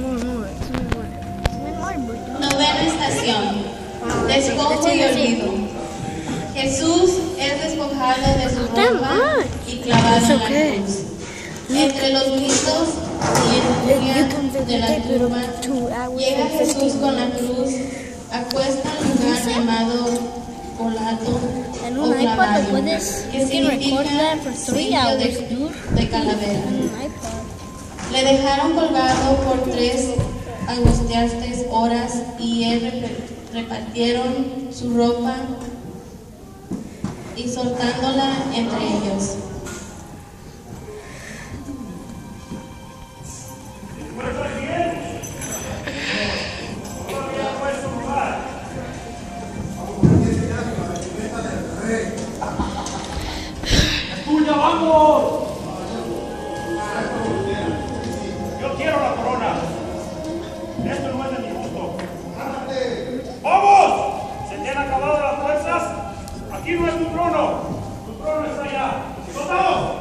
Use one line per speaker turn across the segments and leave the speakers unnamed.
Novena estación. Despojo y olvido. Jesús es despojado de su ropa y clavado en la cruz. Entre los gritos y el furia de la turba, llega Jesús con la cruz, acuesta en un lugar llamado Colato o Clavario, que significa sitio de calavera. Le dejaron colgado por 3 angustiantes horas y él repartieron su ropa y soltándola entre ellos.
¡Escucha, vamos! Yo quiero la corona. Esto no es de mi gusto. ¡Vamos! ¿Se te han acabado las fuerzas? Aquí no es tu trono. Tu trono está allá. ¡Soldados!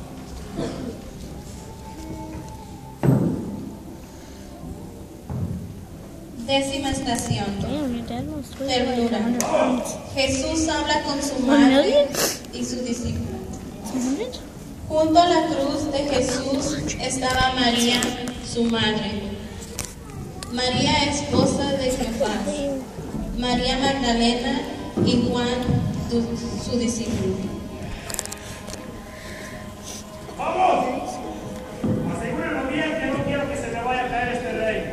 Décima estación. Ternura. Jesús habla con su madre y su discípulo. Junto a la cruz de Jesús estaba María, su madre. María, esposa de Cleofás. María Magdalena y Juan, su discípulo.
¡Vamos! Asegúrenlo bien que no quiero que se me vaya a caer este rey.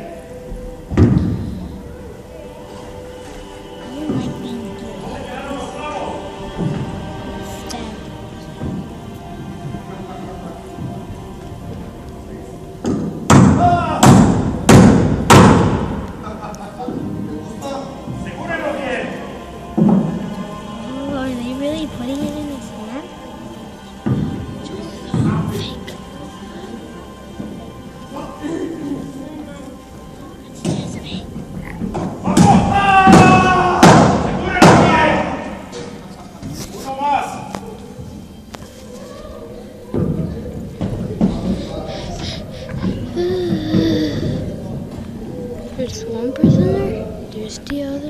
There's one prisoner, there's the other.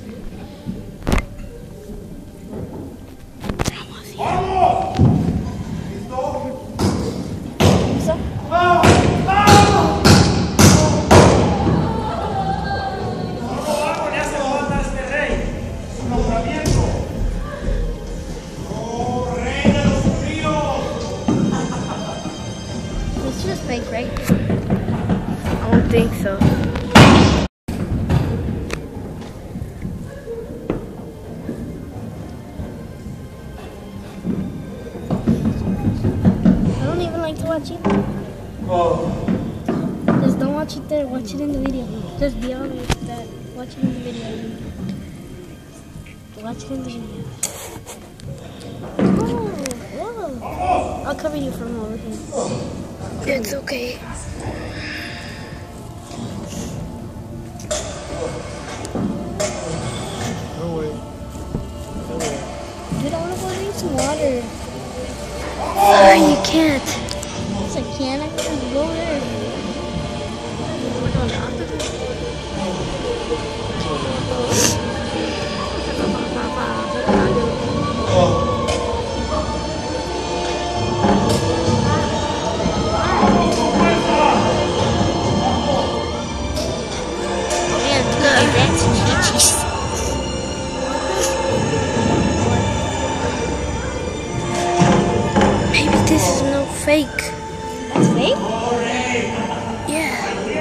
This was fake, right? I don't think so. Watch it. Just don't watch it there, watch it in the video. Just be honest that watch it in the video. Watch it in the video. Oh, whoa. I'll cover you from over here. It's okay.
No way.
Dude, I wanna go drink some water. Sorry, you can't. I can, I can go there. We're going after this. Man, that's peaches. Maybe this is no fake. That's fake? Yeah.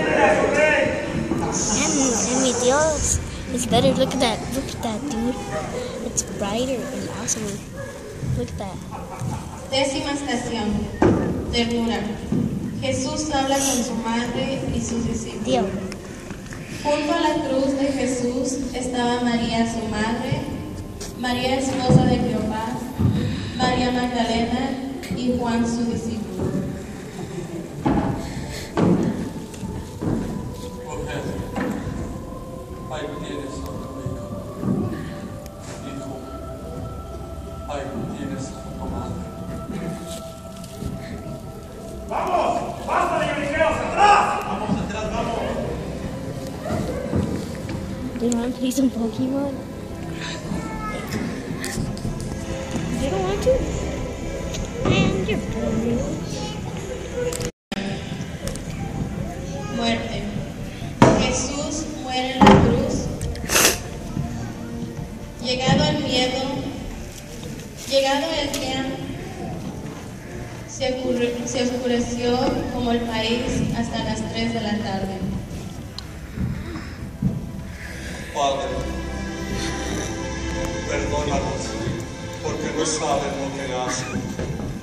And mi Dios, it's better. Look at that, dude. It's brighter and awesomer. Look at that.
Décima estación. Ternura. Jesús habla con su madre y sus discípulos.
Dios.
Junto a la cruz de Jesús estaba María, su madre, María, esposa de Cleofás, María Magdalena y Juan, su discípulo.
Ahí tienes a tu hijo. Ahí tienes a tu madre.
¡Vamos! ¡Basta de lloriqueos! ¡Atrás! ¡Vamos atrás, vamos!
You want to play some Pokemon? You don't want to? Man, you're boring.
Muerte. Jesús muere en la cruz. Llegado el miedo, llegado el día, se oscureció como el país hasta las 3 de la tarde.
Padre, perdónalos, porque no saben lo que hacen.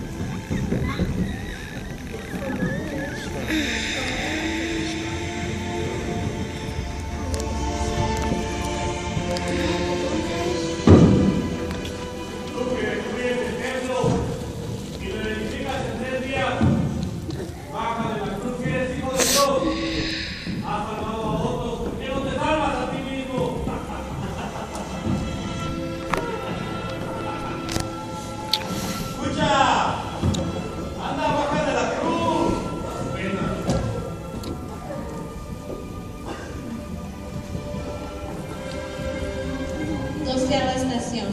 Doceava estación.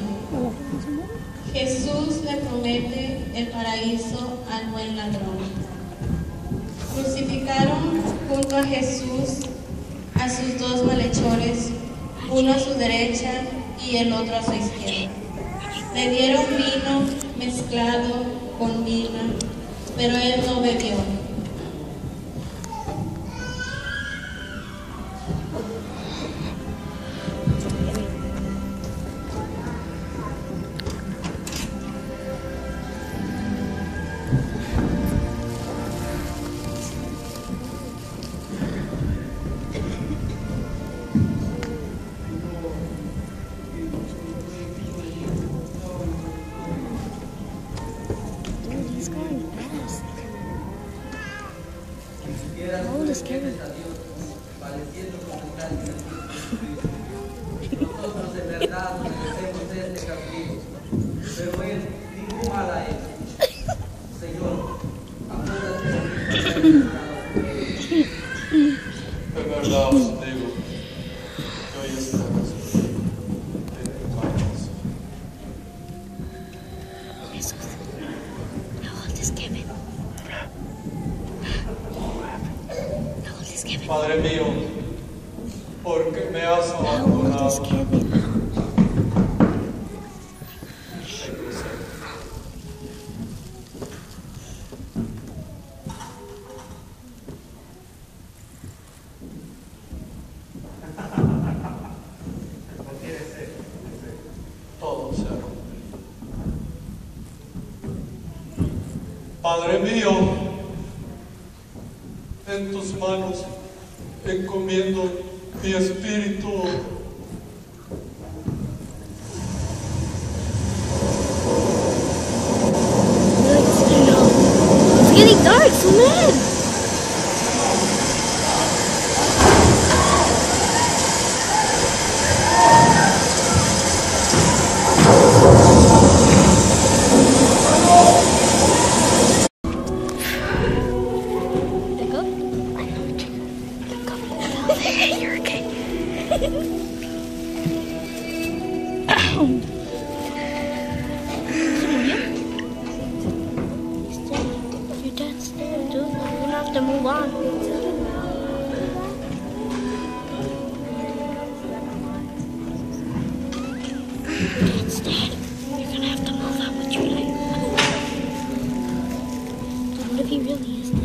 Jesús le promete el paraíso al buen ladrón. Crucificaron junto a Jesús a sus dos malhechores, uno a su derecha y el otro a su izquierda. Le dieron vino mezclado con mirra, pero él no bebió.
Nosotros de verdad merecemos este castigo, pero él ningún mal ha hecho. Señor, acuérdate de
De verdad os digo que hoy estamos en el paraíso. Padre mío, ¿por qué me has abandonado? Todo se ha cumplido. Padre mío, en tus manos encomiendo mi espíritu.
It's getting dark, swim! You're okay. Your dad's dead, dude. You're gonna have to move on. Your dad's dead. You're gonna have to move on with your life. Dude, what if he really is dead?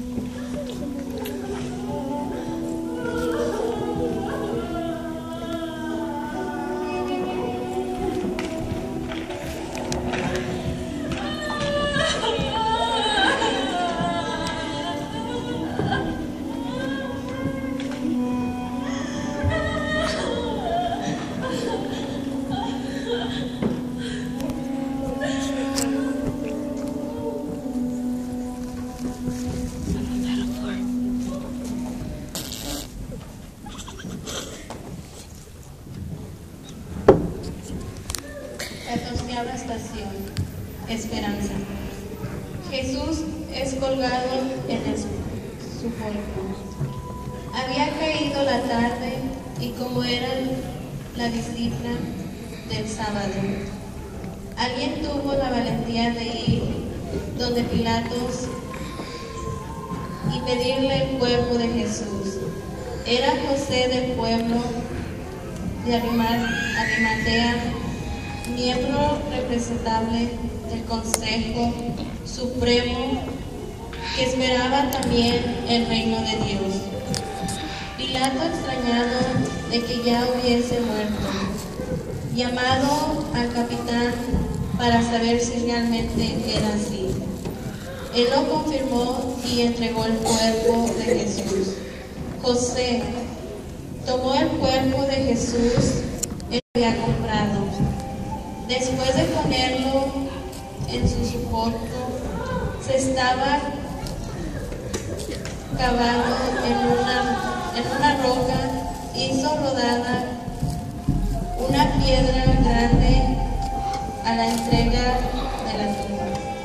La estación, esperanza. Jesús es colgado en el sepulcro. Había caído la tarde y como era la disciplina del sábado, alguien tuvo la valentía de ir donde Pilatos y pedirle el cuerpo de Jesús. Era José del pueblo de Arimatea, miembro representable del Consejo Supremo, que esperaba también el reino de Dios. Pilato, extrañado de que ya hubiese muerto, llamado al capitán para saber si realmente era así. Él lo confirmó y entregó el cuerpo de Jesús. José tomó el cuerpo de Jesús que había comprado. Después de ponerlo en su soporto, se estaba cavando en una roca, hizo rodada una piedra grande a la entrega de la tumba.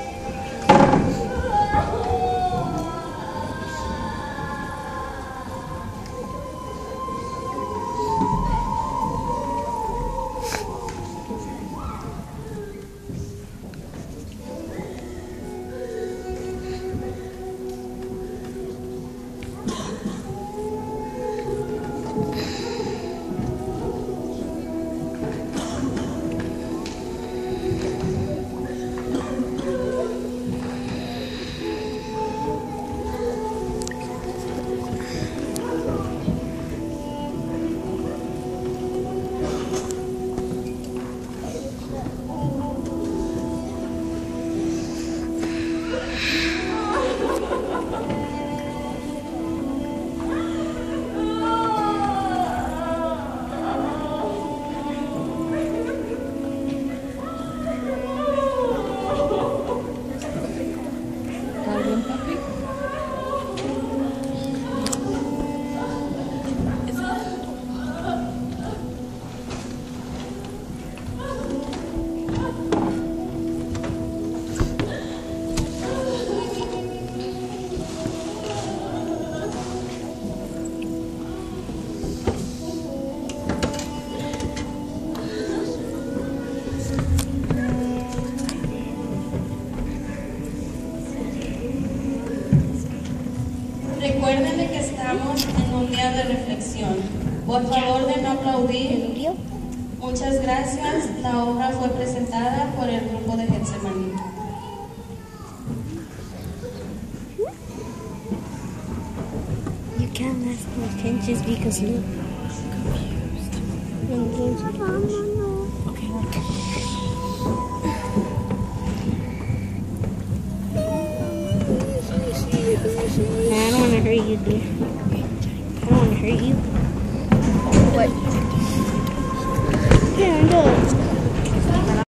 Recuerden de que estamos en un día de reflexión. Por favor de no aplaudir. Muchas gracias. La obra fue presentada por el grupo de Getsemaní.
You can't ask questions because look. Okay, look. I don't want to hurt you, dear. I don't want to hurt you. What? Here, look.